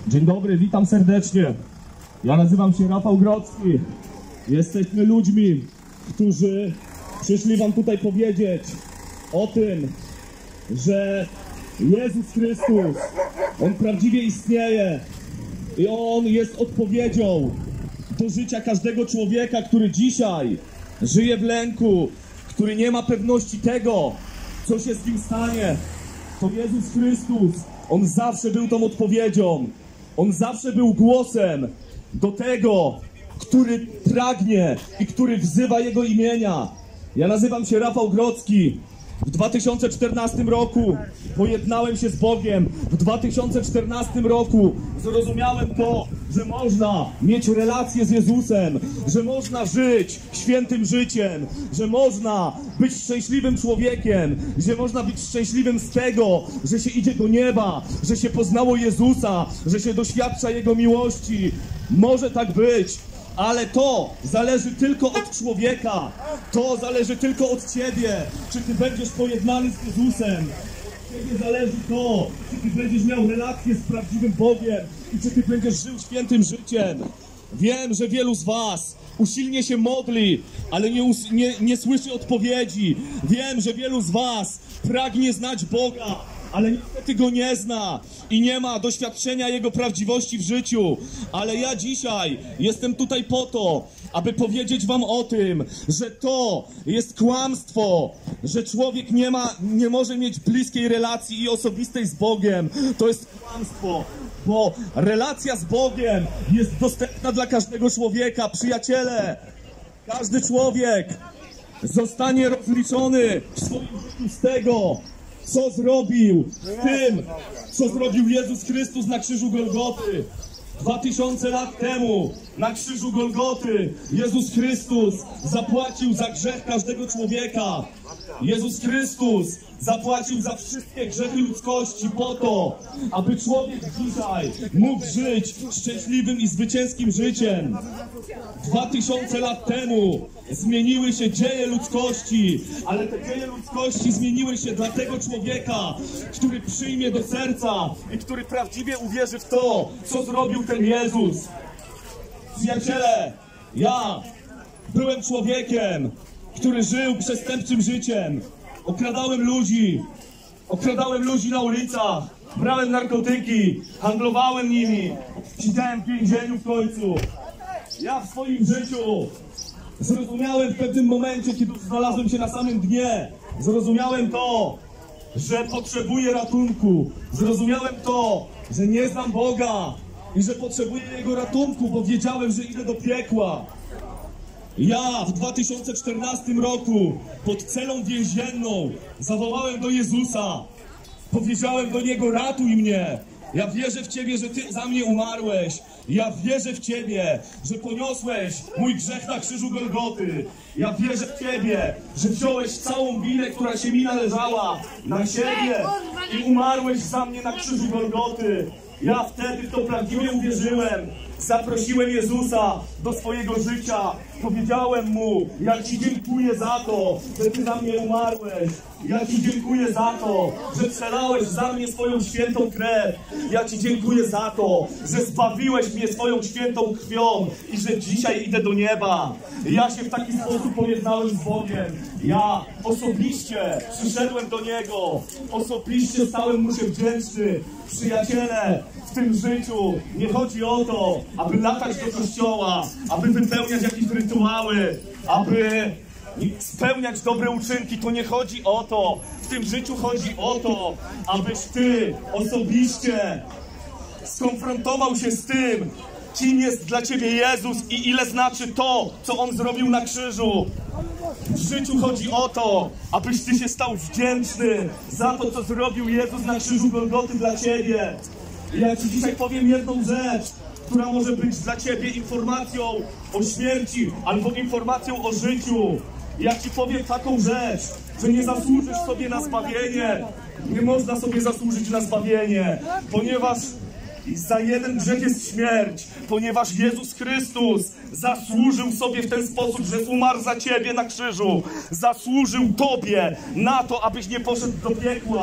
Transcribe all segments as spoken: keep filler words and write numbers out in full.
Dzień dobry, witam serdecznie. Ja nazywam się Rafał Grodzki. Jesteśmy ludźmi, którzy przyszli wam tutaj powiedzieć o tym, że Jezus Chrystus, On prawdziwie istnieje i On jest odpowiedzią do życia każdego człowieka, który dzisiaj żyje w lęku, który nie ma pewności tego, co się z nim stanie. To Jezus Chrystus, On zawsze był tą odpowiedzią. On zawsze był głosem do tego, który pragnie i który wzywa Jego imienia. Ja nazywam się Rafał Grodzki. W dwa tysiące czternastym roku pojednałem się z Bogiem. W dwa tysiące czternastym roku zrozumiałem to, że można mieć relację z Jezusem, że można żyć świętym życiem, że można być szczęśliwym człowiekiem, że można być szczęśliwym z tego, że się idzie do nieba, że się poznało Jezusa, że się doświadcza Jego miłości. Może tak być. Ale to zależy tylko od człowieka. To zależy tylko od ciebie. Czy ty będziesz pojednany z Jezusem? Od ciebie zależy to, czy ty będziesz miał relację z prawdziwym Bogiem i czy ty będziesz żył świętym życiem. Wiem, że wielu z was usilnie się modli, ale nie, nie, nie słyszy odpowiedzi. Wiem, że wielu z was pragnie znać Boga, ale niestety Go nie zna i nie ma doświadczenia Jego prawdziwości w życiu. Ale ja dzisiaj jestem tutaj po to, aby powiedzieć wam o tym, że to jest kłamstwo, że człowiek nie ma, nie może mieć bliskiej relacji i osobistej z Bogiem. To jest kłamstwo, bo relacja z Bogiem jest dostępna dla każdego człowieka. Przyjaciele, każdy człowiek zostanie rozliczony w swoim życiu z tego, co zrobił w tym, co zrobił Jezus Chrystus na krzyżu Golgoty. Dwa tysiące lat temu na krzyżu Golgoty Jezus Chrystus zapłacił za grzech każdego człowieka. Jezus Chrystus zapłacił za wszystkie grzechy ludzkości po to, aby człowiek dzisiaj mógł żyć szczęśliwym i zwycięskim życiem. Dwa tysiące lat temu zmieniły się dzieje ludzkości, ale te dzieje ludzkości zmieniły się dla tego człowieka, który przyjmie do serca i który prawdziwie uwierzy w to, co zrobił ten Jezus. Przyjaciele, ja byłem człowiekiem, który żył przestępczym życiem. Okradałem ludzi, okradałem ludzi na ulicach, brałem narkotyki, handlowałem nimi, siedziałem w więzieniu w końcu. Ja w swoim życiu zrozumiałem w pewnym momencie, kiedy znalazłem się na samym dnie, zrozumiałem to, że potrzebuję ratunku. Zrozumiałem to, że nie znam Boga i że potrzebuję Jego ratunku, bo wiedziałem, że idę do piekła. Ja w dwa tysiące czternastym roku pod celą więzienną zawołałem do Jezusa. Powiedziałem do Niego: ratuj mnie. Ja wierzę w Ciebie, że Ty za mnie umarłeś. Ja wierzę w Ciebie, że poniosłeś mój grzech na krzyżu Golgoty. Ja wierzę w Ciebie, że wziąłeś całą winę, która się mi należała, na siebie i umarłeś za mnie na krzyżu Golgoty. Ja wtedy w to prawdziwie uwierzyłem. Zaprosiłem Jezusa do swojego życia. Powiedziałem Mu: ja Ci dziękuję za to, że Ty za mnie umarłeś. Ja Ci dziękuję za to, że przelałeś za mnie swoją świętą krew. Ja Ci dziękuję za to, że zbawiłeś mnie swoją świętą krwią i że dzisiaj idę do nieba. Ja się w taki sposób pojednałem z Bogiem. Ja osobiście przyszedłem do Niego. Osobiście stałem Mu się wdzięczny. Przyjaciele, w tym życiu nie chodzi o to, aby latać do kościoła, aby wypełniać jakieś rytuały, aby spełniać dobre uczynki. To nie chodzi o to. W tym życiu chodzi o to, abyś ty osobiście skonfrontował się z tym, kim jest dla ciebie Jezus i ile znaczy to, co On zrobił na krzyżu. W życiu chodzi o to, abyś ty się stał wdzięczny za to, co zrobił Jezus na krzyżu Golgoty dla ciebie. I ja ci dzisiaj powiem jedną rzecz, która może być dla ciebie informacją o śmierci albo informacją o życiu. Ja ci powiem taką rzecz, że nie zasłużysz sobie na zbawienie. Nie można sobie zasłużyć na zbawienie, ponieważ za jeden grzech jest śmierć, ponieważ Jezus Chrystus zasłużył sobie w ten sposób, że umarł za ciebie na krzyżu. Zasłużył tobie na to, abyś nie poszedł do piekła.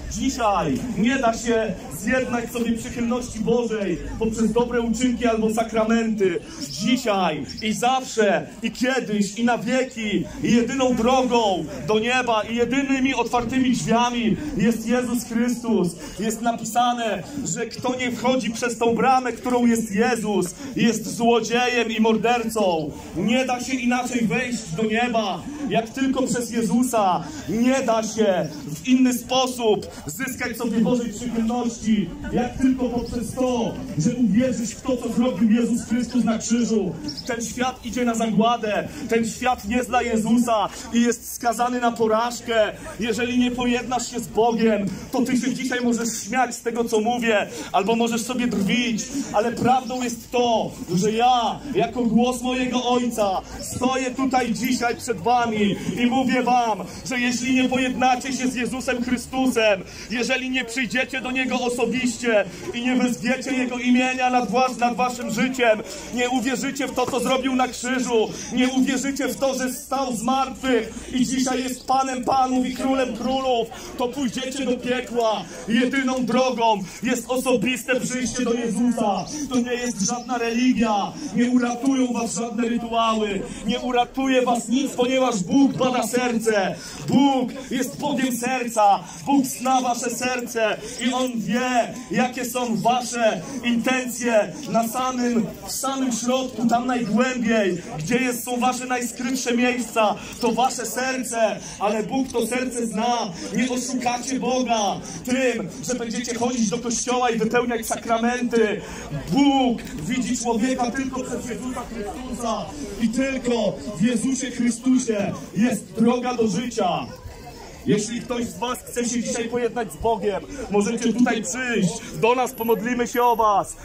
Dzisiaj nie da się zjednać sobie przychylności Bożej poprzez dobre uczynki albo sakramenty. Dzisiaj i zawsze, i kiedyś, i na wieki, i jedyną drogą do nieba, i jedynymi otwartymi drzwiami jest Jezus Chrystus. Jest napisane, że kto nie wchodzi przez tą bramę, którą jest Jezus, jest złodziejem i mordercą. Nie da się inaczej wejść do nieba, jak tylko przez Jezusa. Nie da się w inny sposób zyskać sobie Bożej przychylności, jak tylko poprzez to, że uwierzysz w to, co zrobił Jezus Chrystus na krzyżu. Ten świat idzie na zagładę, ten świat nie zna Jezusa i jest skazany na porażkę. Jeżeli nie pojednasz się z Bogiem, to ty się dzisiaj możesz śmiać z tego, co mówię, albo możesz sobie drwić, ale prawdą jest to, że ja, jako głos mojego Ojca, stoję tutaj dzisiaj przed wami i mówię wam, że jeśli nie pojednacie się z Jezusem Chrystusem, jeżeli nie przyjdziecie do Niego osobiście i nie wezwiecie Jego imienia nad, was, nad waszym życiem, nie uwierzycie w to, co zrobił na krzyżu, nie uwierzycie w to, że stał z martwych i dzisiaj jest Panem Panów i Królem Królów, to pójdziecie do piekła. Jedyną drogą jest osobiste przyjście do Jezusa. To nie jest żadna religia, nie uratują was żadne rytuały, nie uratuje was nic, ponieważ Bóg bada serce. Bóg jest Bogiem serca, Bóg zna wasze serce i On wie, jakie są wasze intencje na samym, w samym środku, tam najgłębiej, gdzie jest, są wasze najskrytsze miejsca, to wasze serce, ale Bóg to serce zna. Nie oszukacie Boga tym, że będziecie chodzić do kościoła i wypełniać sakramenty. Bóg widzi człowieka tylko przez Jezusa Chrystusa i tylko w Jezusie Chrystusie jest droga do życia. Jeśli ktoś z was chce się dzisiaj pojednać z Bogiem, możecie tutaj przyjść, do nas, pomodlimy się o was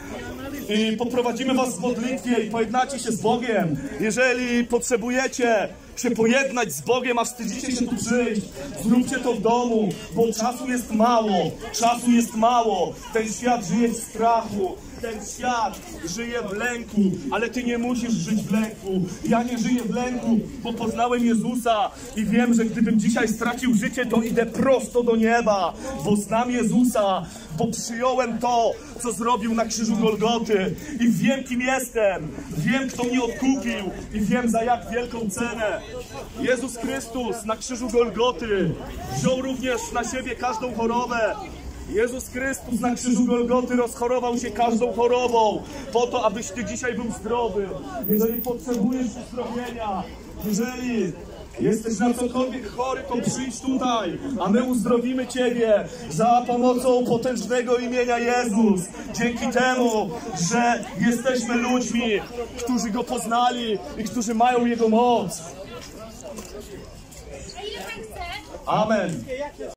i poprowadzimy was w modlitwie i pojednacie się z Bogiem. Jeżeli potrzebujecie się pojednać z Bogiem, a wstydzicie się tu przyjść, zróbcie to w domu, bo czasu jest mało, czasu jest mało. Ten świat żyje w strachu, ten świat żyje w lęku, ale ty nie musisz żyć w lęku. Ja nie żyję w lęku, bo poznałem Jezusa i wiem, że gdybym dzisiaj stracił życie, to idę prosto do nieba, bo znam Jezusa, bo przyjąłem to, co zrobił na krzyżu Golgoty i wiem, kim jestem, wiem, kto mnie odkupił i wiem, za jak wielką cenę. Jezus Chrystus na krzyżu Golgoty wziął również na siebie każdą chorobę. Jezus Chrystus na krzyżu Golgoty rozchorował się każdą chorobą po to, abyś ty dzisiaj był zdrowy. Jeżeli potrzebujesz uzdrowienia, jeżeli jesteś na cokolwiek chory, to przyjdź tutaj, a my uzdrowimy ciebie za pomocą potężnego imienia Jezus. Dzięki temu, że jesteśmy ludźmi, którzy Go poznali i którzy mają Jego moc. Amen.